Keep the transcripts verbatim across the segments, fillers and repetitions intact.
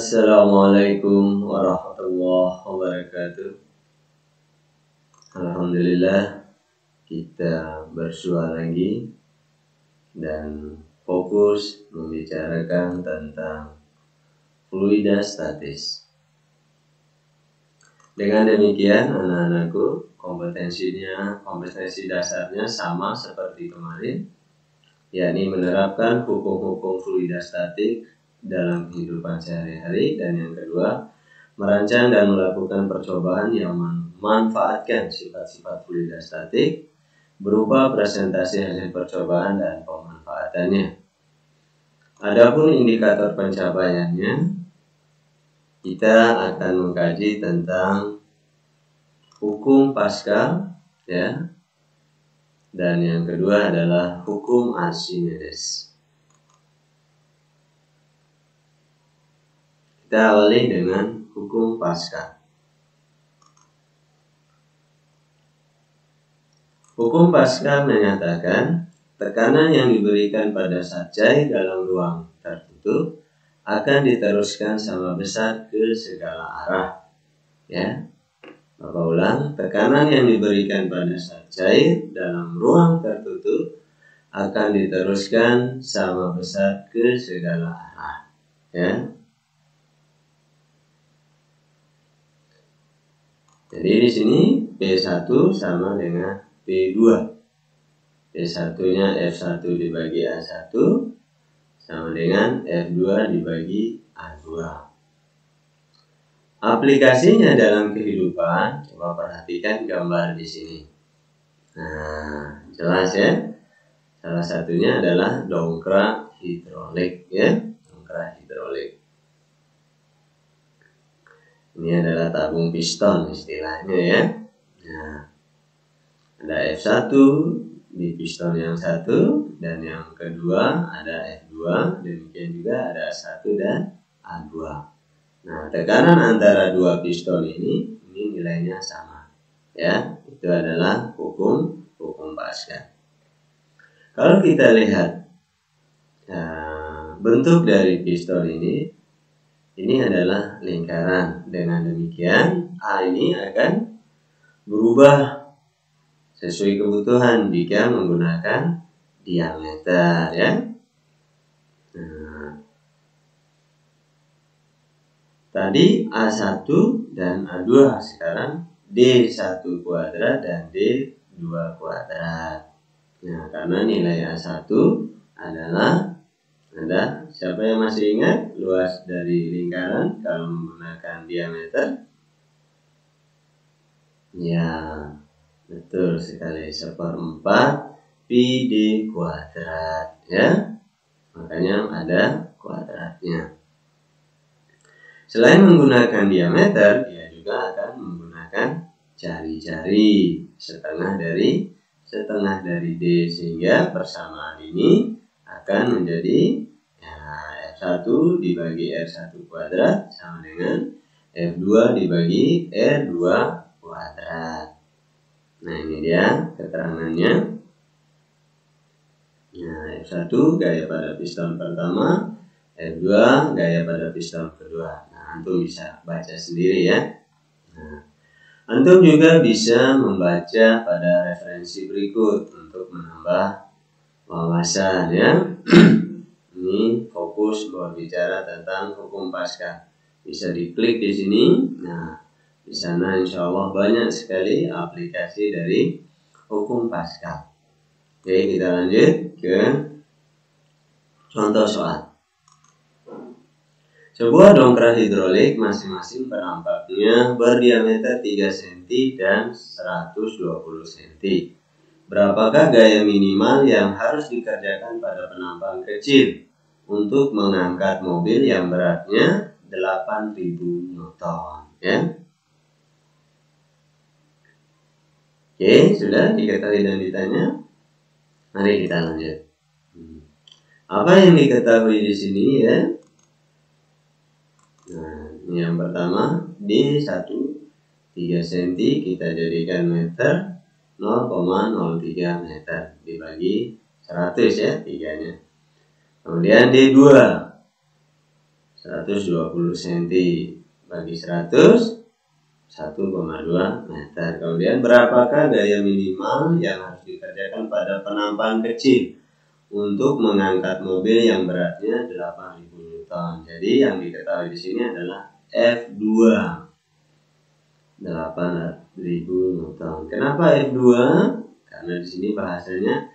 Assalamualaikum warahmatullahi wabarakatuh. Alhamdulillah kita bersua lagi dan fokus membicarakan tentang fluida statis. Dengan demikian anak-anakku, kompetensinya, kompetensi dasarnya sama seperti kemarin, yakni menerapkan hukum-hukum fluida statik dalam kehidupan sehari-hari, dan yang kedua merancang dan melakukan percobaan yang memanfaatkan sifat-sifat fluida statik berupa presentasi hasil percobaan dan pemanfaatannya. Adapun indikator pencapaiannya, kita akan mengkaji tentang hukum Pascal, ya, dan yang kedua adalah hukum Archimedes. Kita awali dengan hukum Pascal. Hukum Pascal menyatakan tekanan yang diberikan pada zat cair dalam ruang tertutup akan diteruskan sama besar ke segala arah. Ya, Bapak ulang, tekanan yang diberikan pada zat cair dalam ruang tertutup akan diteruskan sama besar ke segala arah. Ya. Jadi di sini P satu sama dengan P dua. P satu-nya F satu dibagi A satu sama dengan F dua dibagi A dua. Aplikasinya dalam kehidupan, coba perhatikan gambar di sini. Nah, jelas ya. Salah satunya adalah dongkrak hidrolik, ya, dongkrak hidrolik. Ini adalah tabung piston istilahnya, ya. Nah, ada F satu di piston yang satu, dan yang kedua ada F dua, demikian juga ada A satu dan A dua. Nah, tekanan antara dua piston ini, ini nilainya sama. Ya, itu adalah hukum hukum Pascal. Kalau kita lihat nah, bentuk dari piston ini, ini adalah lingkaran. Dengan demikian, A ini akan berubah sesuai kebutuhan jika menggunakan diameter, ya. Nah, tadi A satu dan A dua, sekarang D satu kuadrat dan D dua kuadrat. Nah, karena nilai A satu adalah, ada siapa yang masih ingat luas dari lingkaran kalau menggunakan diameter? Ya, betul sekali, seperempat pi D kuadrat, ya. Makanya ada kuadratnya. Selain menggunakan diameter, dia juga akan menggunakan jari-jari setengah dari setengah dari D, sehingga persamaan ini akan menjadi ya, F satu dibagi R satu kuadrat sama dengan F dua dibagi R dua kuadrat. Nah, ini dia keterangannya. Nah, F satu gaya pada piston pertama, F dua gaya pada piston kedua. Nah, antum bisa baca sendiri, ya. Nah, antum juga bisa membaca pada referensi berikut untuk menambah wawasan, ya. Ini fokus berbicara tentang hukum Pascal. Bisa diklik di sini. Nah, di sana insya Allah banyak sekali aplikasi dari hukum Pascal. Oke, kita lanjut ke contoh soal. Sebuah dongkrak hidrolik masing-masing perampaknya berdiameter tiga sentimeter dan seratus dua puluh sentimeter. Berapakah gaya minimal yang harus dikerjakan pada penampang kecil untuk mengangkat mobil yang beratnya delapan ribu newton, ya? Oke, sudah diketahui dan ditanya. Mari kita lanjut. Apa yang diketahui di sini, ya? Nah, ini yang pertama, D satu tiga sentimeter kita jadikan meter, nol koma nol tiga meter dibagi seratus, ya, tiganya. Kemudian D dua seratus dua puluh sentimeter bagi seratus, satu koma dua meter. Kemudian berapakah gaya minimal yang harus dikerjakan pada penampang kecil untuk mengangkat mobil yang beratnya delapan ribu newton. Jadi yang diketahui di sini adalah F dua, delapan ribu newton. Kenapa F dua? Karena di sini bahasanya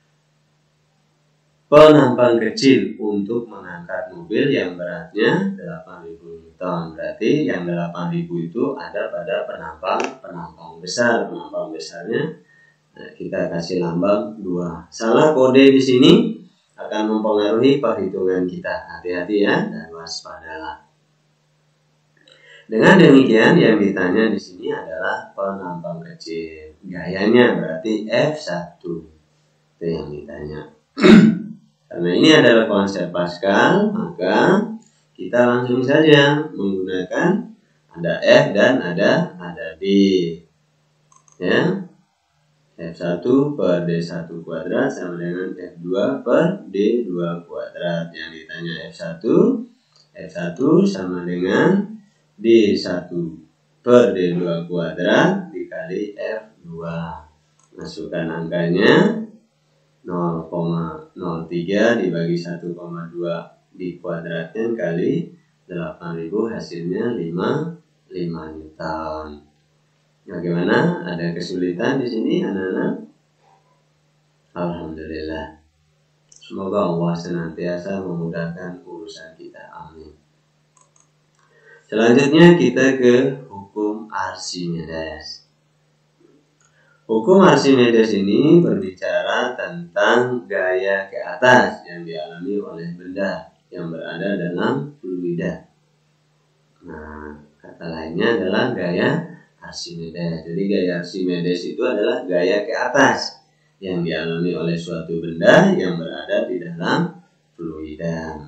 penampang kecil untuk mengangkat mobil yang beratnya delapan ribu newton. Berarti yang delapan ribu itu ada pada penampang penampang besar. Penampang besarnya nah, kita kasih lambang dua. Salah kode di sini akan mempengaruhi perhitungan kita. Hati-hati ya dan waspadalah. Dengan demikian yang ditanya di sini adalah penampang kecil. Gayanya berarti F satu. Itu yang ditanya. Karena ini adalah konsep Pascal, maka kita langsung saja menggunakan ada F dan ada ada D. Ya. F satu per D satu kuadrat sama dengan F dua per D dua kuadrat. Yang ditanya F satu, F satu sama dengan D satu per D dua kuadrat dikali F dua. Masukkan angkanya nol koma nol tiga dibagi satu koma dua dikuadratkan kali delapan ribu, hasilnya lima puluh lima newton. Bagaimana? Ada kesulitan di sini anak-anak? Alhamdulillah. Semoga Allah senantiasa memudahkan urusan kita. Amin. Selanjutnya kita ke hukum Archimedes. Hukum Archimedes ini berbicara tentang gaya ke atas yang dialami oleh benda yang berada dalam fluida. Nah, kata lainnya adalah gaya Archimedes. Jadi gaya Archimedes itu adalah gaya ke atas yang dialami oleh suatu benda yang berada di dalam fluida.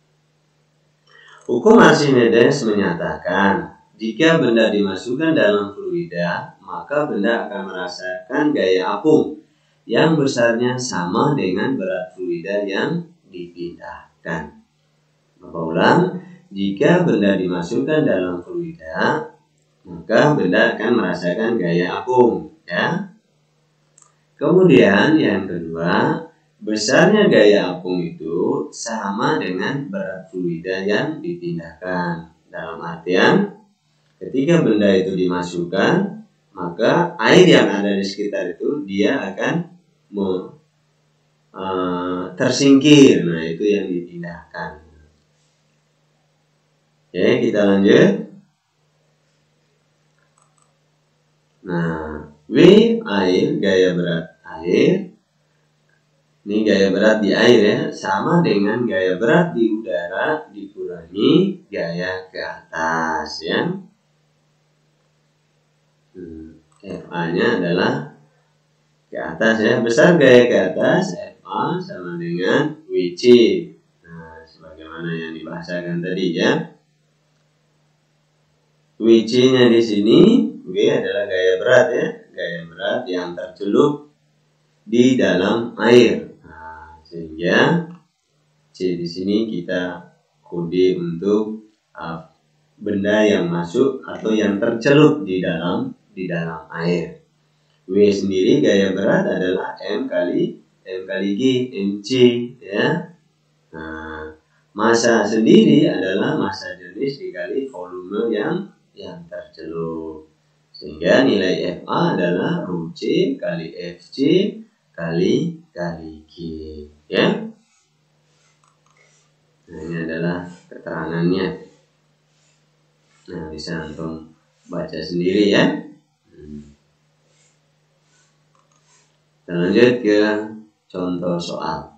Hukum Archimedes menyatakan jika benda dimasukkan dalam fluida, maka benda akan merasakan gaya apung yang besarnya sama dengan berat fluida yang dipindahkan. Bapak ulang, jika benda dimasukkan dalam fluida, maka benda akan merasakan gaya apung, ya. Kemudian yang kedua, besarnya gaya apung itu sama dengan berat fluida yang dipindahkan. Dalam artian, ketika benda itu dimasukkan, maka air yang ada di sekitar itu dia akan me, uh, tersingkir. Nah, itu yang dipindahkan. Oke, kita lanjut. Nah, W air, gaya berat air. Ini gaya berat di air ya, sama dengan gaya berat di udara dikurangi gaya ke atas ya. F A-nya adalah ke atas ya. Besar gaya ke atas, F A sama dengan W C. Nah, sebagaimana yang dibahasakan tadi ya. W C-nya di sini, W adalah gaya berat ya. Gaya berat yang tercelup di dalam air. Nah, sehingga C di sini kita kode untuk uh, benda yang masuk atau yang tercelup di dalam di dalam air. W sendiri gaya berat adalah M kali M kali G, M C ya. Nah, massa sendiri adalah massa jenis dikali volume yang yang tercelup. Sehingga nilai F A adalah rho C kali F C kali kali G ya. Nah, ini adalah keterangannya. Nah, bisa antum baca sendiri ya. Kita lanjut ke contoh soal.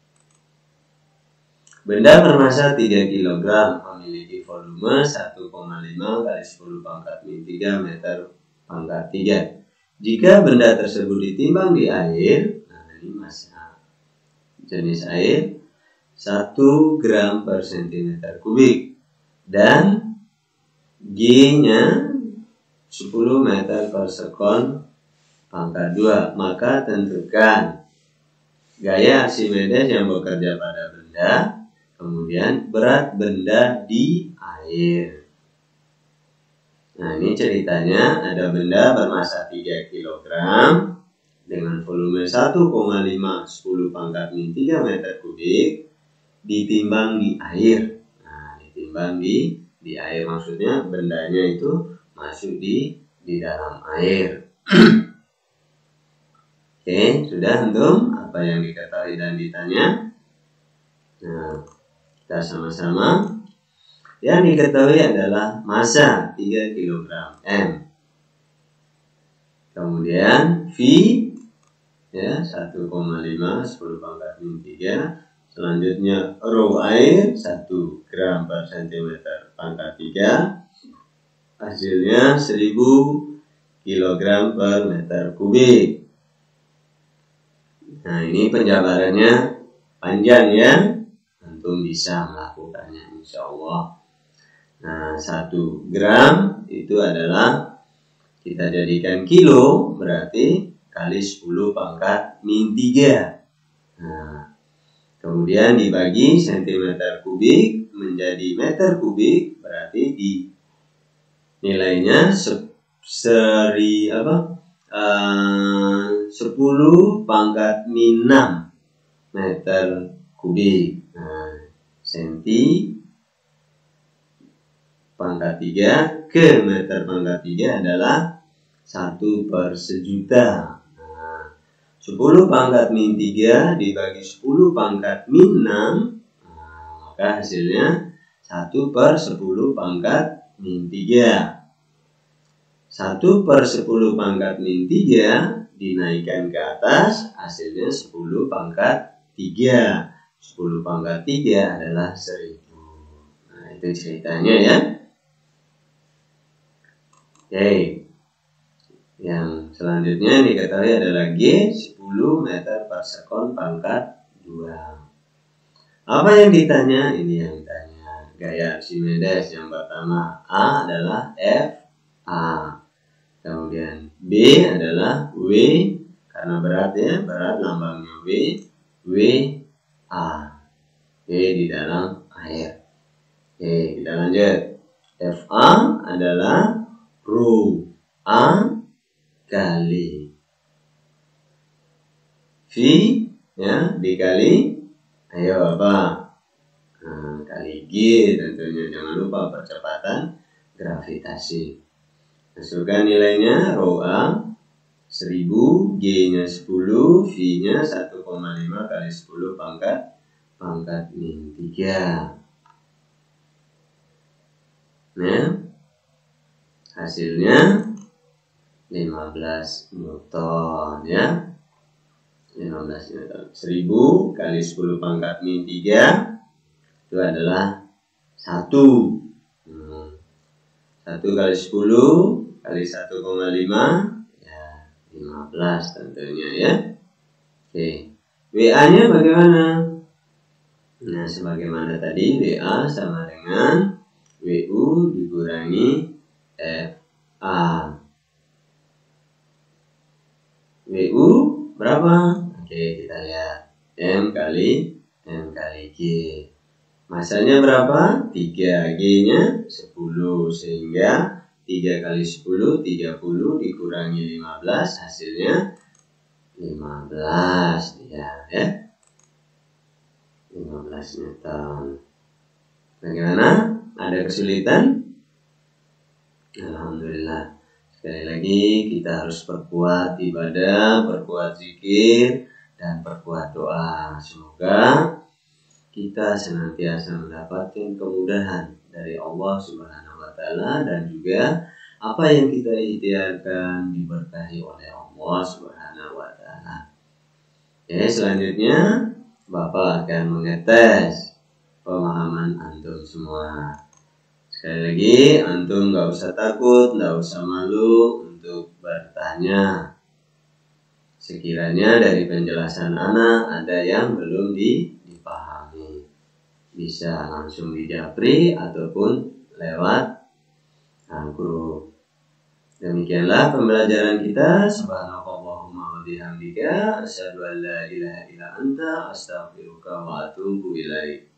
Benda bermassa tiga kilogram memiliki volume satu koma lima kali sepuluh pangkat min tiga meter pangkat tiga. Jika benda tersebut ditimbang di air, nah ini massa jenis air satu gram per sentimeter kubik dan G-nya sepuluh meter per sekon pangkat dua, maka tentukan gaya Archimedes yang bekerja pada benda, Kemudian berat benda di air. Nah, ini ceritanya ada benda bermassa tiga kilogram dengan volume satu koma lima sepuluh pangkat min tiga meter kubik ditimbang di air. Nah, ditimbang di di air maksudnya bendanya itu masuk di di dalam air. Oke, sudah antum apa yang diketahui dan ditanya? Nah, kita sama-sama. Yang diketahui adalah massa tiga kilogram M. Kemudian V ya satu koma lima sepuluh pangkat min tiga. Selanjutnya rho air satu gram per sentimeter pangkat tiga. Hasilnya seribu kilogram per meter kubik. Nah, ini penjabarannya panjang ya. Antum bisa melakukannya insya Allah. Nah, satu gram itu adalah kita jadikan kilo, berarti kali sepuluh pangkat min tiga. Nah, kemudian dibagi sentimeter kubik menjadi meter kubik, berarti di nilainya se, seri apa? Uh, sepuluh pangkat min enam meter kubik. Nah, senti pangkat tiga ke meter pangkat tiga adalah satu per sejuta. Nah, sepuluh pangkat min tiga dibagi sepuluh pangkat min enam, nah, maka hasilnya satu per sepuluh pangkat min tiga. satu per sepuluh pangkat min tiga dinaikkan ke atas, hasilnya sepuluh pangkat tiga. sepuluh pangkat tiga adalah seribu. Nah, itu ceritanya ya. Oke. Yang selanjutnya diketahui adalah G sepuluh meter per sekon pangkat dua. Apa yang ditanya? Ini yang ditanya. Gaya Archimedes yang pertama. A adalah F A. Kemudian B adalah W, karena berat ya, berat lambangnya W, W A. W di dalam air. Oke, kita lanjut. F A adalah rho A kali V ya dikali, ayo apa? Nah, kali G tentunya, jangan lupa percepatan gravitasi. Masukkan nilainya, rho A seribu, G-nya sepuluh, V-nya satu koma lima kali sepuluh pangkat pangkat min tiga. Nah, hasilnya lima belas newton ya. lima belas newton. seribu kali sepuluh pangkat min tiga itu adalah satu. Hmm. satu kali sepuluh kali satu koma lima ya lima belas tentunya ya. Oke. W A-nya bagaimana? Nah, sebagaimana tadi W A sama dengan W U dikurangi F A. W U berapa? Oke, kita lihat. M kali M kali G. Masanya berapa? tiga, G-nya sepuluh, sehingga tiga kali sepuluh, tiga puluh dikurangi lima belas, hasilnya lima belas ya, ya. lima belas newton. Bagaimana? Ada kesulitan? Alhamdulillah. Sekali lagi kita harus perkuat ibadah, perkuat zikir, dan perkuat doa. Semoga kita senantiasa mendapatkan kemudahan dari Allah Subhanahu wa Ta'ala, dan juga apa yang kita ikhtiarkan diberkahi oleh Allah Subhanahu wa Ta'ala. Oke, selanjutnya Bapak akan mengetes pemahaman antum semua. Sekali lagi, antum nggak usah takut, nggak usah malu untuk bertanya. Sekiranya dari penjelasan anak ada yang belum dipahami, bisa langsung di japri ataupun lewat grup. Demikianlah pembelajaran kita. Subhanallahumma wa bihamdika, asyhadu an la ilaha illa anta, astaghfiruka wa atubu ilaik.